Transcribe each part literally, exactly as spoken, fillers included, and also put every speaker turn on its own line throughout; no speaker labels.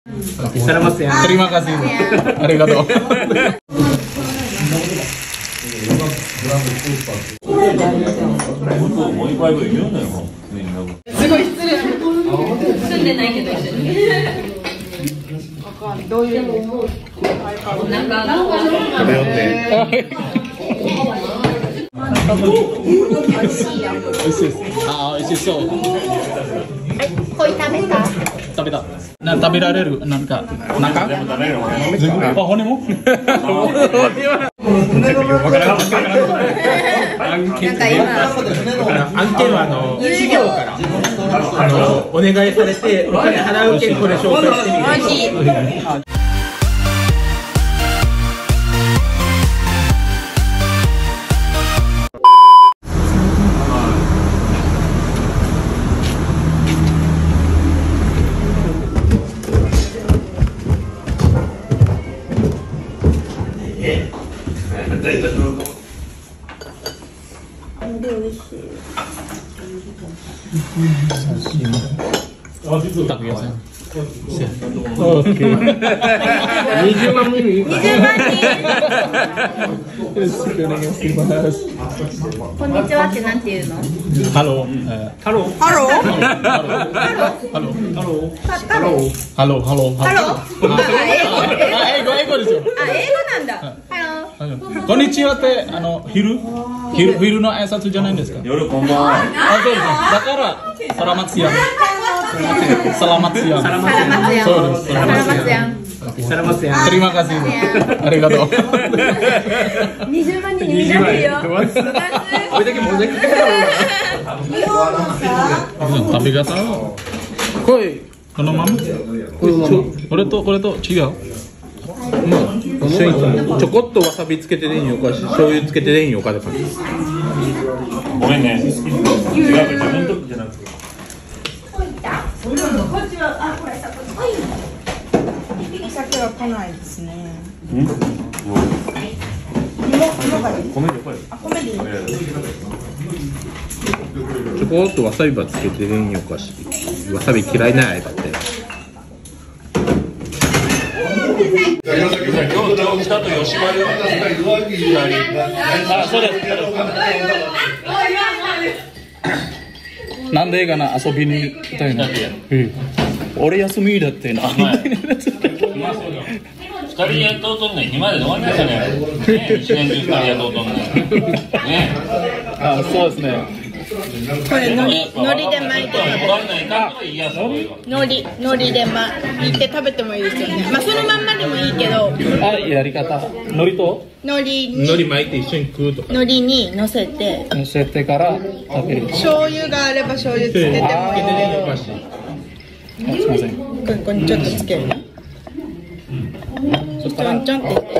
Terima kasih. Arigato.ああ、美味しそう。
こい食べた？
食べた。な、食べられる、なんか、中？全部食べるの？あ、骨も？
案件はあの企業からあのお願いされてお金払うけんこれ紹介してみる。
美味しい。
Tak biasa.
Oke. Nijil mami.
Nijil mami. Konnichiwa ってなんて言うの？
ハロー。
ハロー。
ハロー？
ハロー。ハロー。
ハロー。
ハロー。ハロー。
ハロー。
あ、英語、英語ですよ。
あ、英語なんだ。ハロー。
こんにちはって、あの、昼昼、昼の挨拶じゃないんですか？
夜こんばんは。
あ、そうです。だから、サラマツヤン。サラマツヤン。
サラマツヤン。
そうです。
サラマツヤン。
サラマツヤン。
Terima kasih. Arigato.
にじゅうまん人になってるよ。
これだけもうだけ
食べ方これこのままこれとこれと違う
ちょこっとわさびつけてでいいよか醤油つけてでいいよかで感じ。
ごめんね。違う自分とじゃなくて。
鮭は来ないですね。
うん。
米でこれ。あ、米でいい。
ちょこっとわさびばつけてでいいよかし。わさび嫌いなやつって。
今日今日来たと吉丸。あ、そうです。
なんでかな遊びに行きたいな。俺休みだってな。
二人雇うとんねん、暇で終わりましたね。一年中二人雇うとんねん。ね。
あ、そうですね。
これのり、のりで巻いてのり、のりで巻いて食べてもいいですよね。まあそのまんまでもいいけど。
あ、やり方。のりと
のりに
のり巻いて一緒に食うとか。
のりに乗せて
乗せてから食べる。
醤油があれば醤油つけてもいいけど。
すみません。
ここにちょっとつける。
そしたら
ちょんちょんって言って。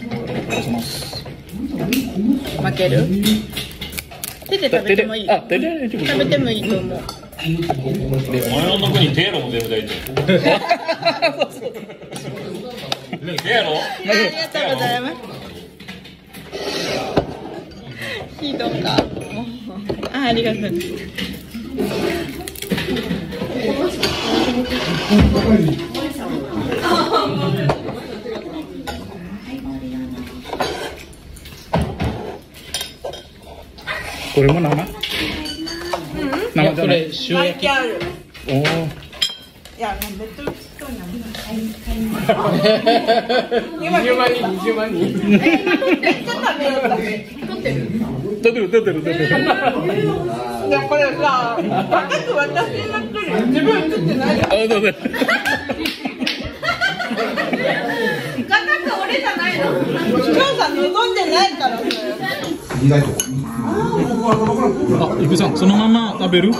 うん。負ける？手で食べてもいい。
あ、手で
食べてもいいと思う。
俺のとこにテーロも全部大丈夫。テーロ？
ありがとうございます。ひどか。あ、ありがとう。
これも生？生じゃない。
塩焼き。ある。
おお。
いや、ベッドルストーンなん
にじゅうまん人、にじゅうまん人。
取ってる。
取ってる、取ってる、取ってる。
いや、これさ、高く私の一人、自分取ってない。
あ、どうぞ。
高く俺じゃないの。視聴者望んでないから、それ。
あ、ゆくさん、そのまま食べる？うん。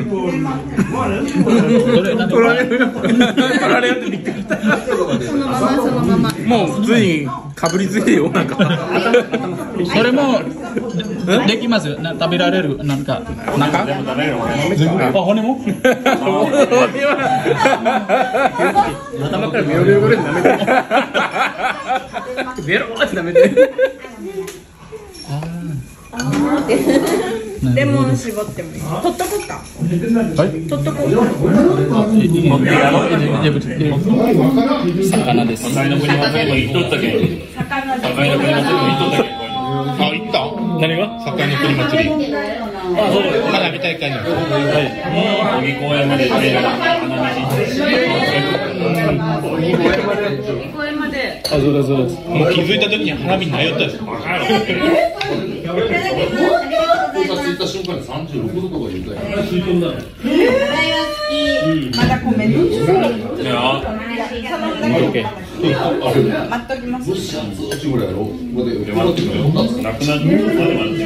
どれ？取られる。取られるってびっくりした。
そのままそのまま。
もう普通にかぶりついてよなんか。
それもできます。な食べられるなんか中？
全部食べるの
あ、骨も？
頭からベロベロベロ舐めて。ベロって舐めて。
レモン絞ってもいい。取っとこうか。
魚です。
境の国祭りも行っとったけん。境の国祭りも行っとったけん。
あ、行った
何が？
境の国祭り。
あ、そうです。
花火大会の。
小木公園まで行って花道。
あ、そうですそうです。
もう気づいた時に花火ないよったです。
わかる。
まだ米の。
いや。
待っときます。
なくなってるまで待ってみ。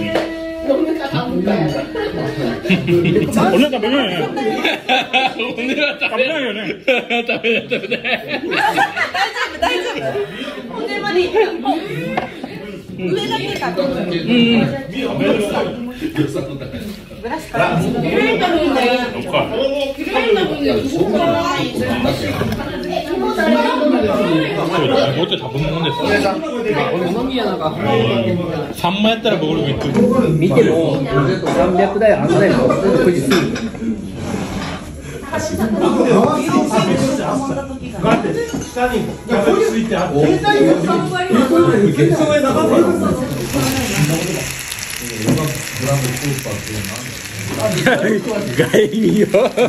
俺食べないよね。
俺は食べないよね。食べない食べない。
大丈夫大丈夫。骨までいった。上だけか。うん。ブラシから。
そっか。
もうちょい食べ物ですね。サンマやったら僕も行く。
見てもさんびゃくだいあんないの富士山。外見よ。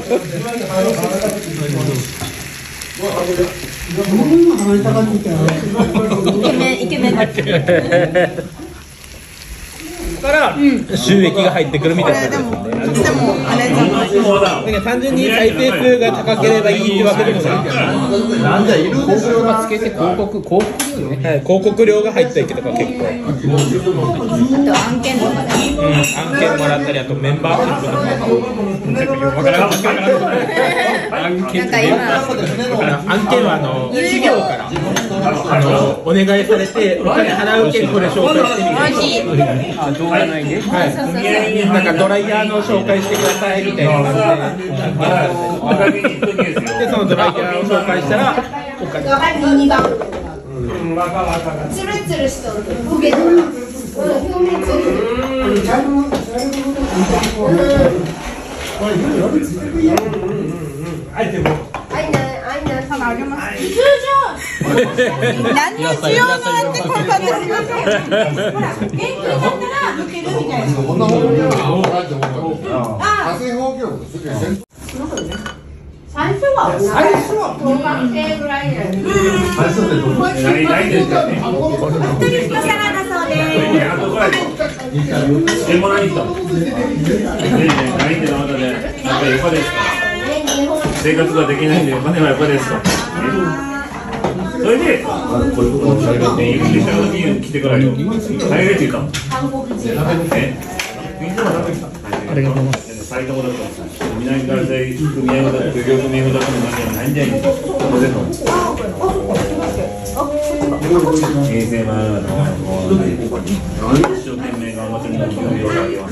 イケメンイケメン。
から収益が入ってくるみたいな。
でもでもあれじゃない。
単純に再生数が高ければいいってわけでもない。
なんじゃいる広告がつけて広告広告料ね。
はい、広告料が入ったりとか結構。
あと案件とかね。
うん、案件もらったりあとメンバーシップとか。
なんか今
案件はあの企業からあのお願いされてお金払うけんこれ紹介してみる。
美味しい。
あ、動画内で。
はい。なんかドライヤーの紹介してくださいみたいな感じで。でそのドライヤーを紹介したらお金。
にばん。つるつるしとる。焦げとる。表面つるつる。あいなあいなあげます。
何をしようもあってこんなにしましょう。
ほら元気になったら抜けるみたいな。ああ。最初は最初は小学生ぐらいで。最初ってどう？
ないですかね。
サラダそうです。
でも何したの？ねえ、何ってのあなたね、なんか横ですか？生活ができないんでお金は横ですか？それで、イングリッシュの時に来てからよ。海外って言ったの？え？
ありがとうございます。
埼玉だった。南からで組合だと漁業組合だと何じゃないんじゃないの？ここでの。衛星マナーの一生懸命頑張ってみんなに興味をあげます。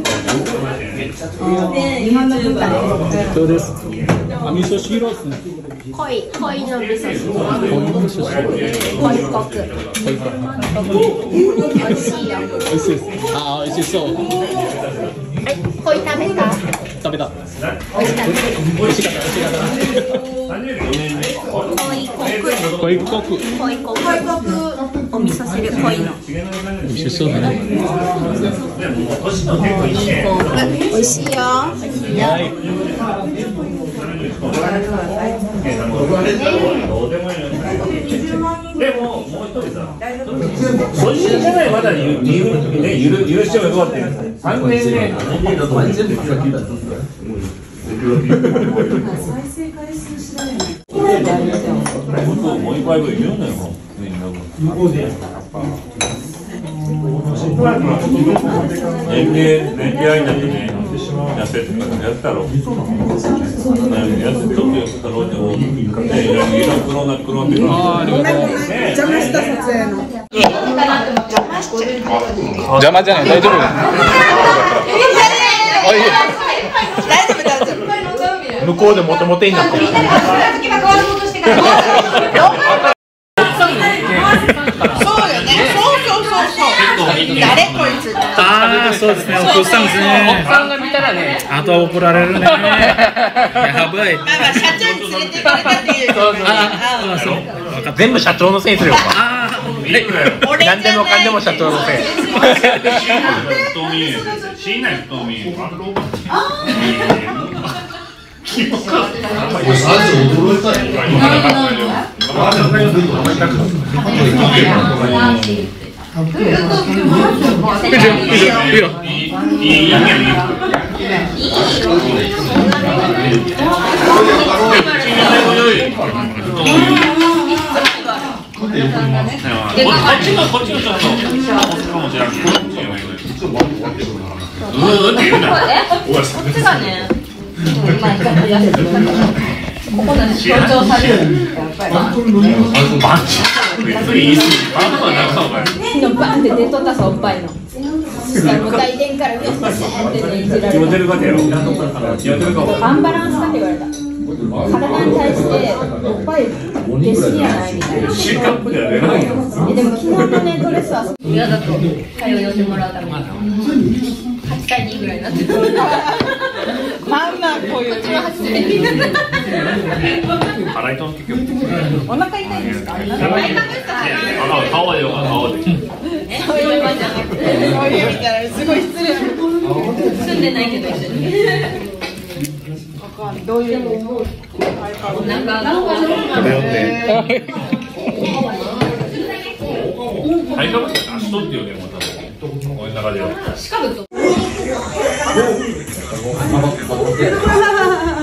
どうです。あ、味噌汁ですね。
濃い濃いの味噌汁。
こういう味噌汁。
濃い濃く。美味しいよ。
美味しいです。あ、美味しそう。
はい、濃い食べた？
食べた。
美味しかった。
美味しかった。美味しかった。
濃い濃く。
濃い濃く。
濃い濃く。お味噌汁濃いの。
美味しそうだね。
美味しいよ。美味しいよ。
でも、もう一人さ、ごじゅうごねんまだに許してもよかったよ。さんねんめ。もう一回言うのよ。年齢、年齢になってね、やってるからやったろ。やってちょっとやってたろうでも、いろいろ黒な黒って
ああ、ありがとう。
邪魔した撮影の。
邪魔じゃない、大丈夫。
大丈夫大丈夫。
向こうでモテモテになってる。
そうよね。そうそうそうそう。
結構
誰こいつ。
ああ、そうですね、奥さんですね。
奥さんが見たらね、
あと怒られるね。やばい。
まあまあ社長に連れて行かれたっていう。
ああ、そう。分かった。
全部社長のせいにするよ。
ああ、
俺
何でもかんでも社長のせい。
死んない太み。
アンバランスだって言われた。体に対しておっぱい出しやないみたいな。えでも昨日のねドレスは嫌だと通わせてもらうためにはちたいにぐらいになってる。
まんまこういう。こっちははちたいに。
払いとん結局。
お腹痛いですか？
顔はよ顔で。
そういう意味じゃなくて、そういう意味じゃない。すごい失礼。
住んでないけど一緒に。
どういうの？
なんか
これ読んで。
体格って足取ってよね、また。この中では。
しかも。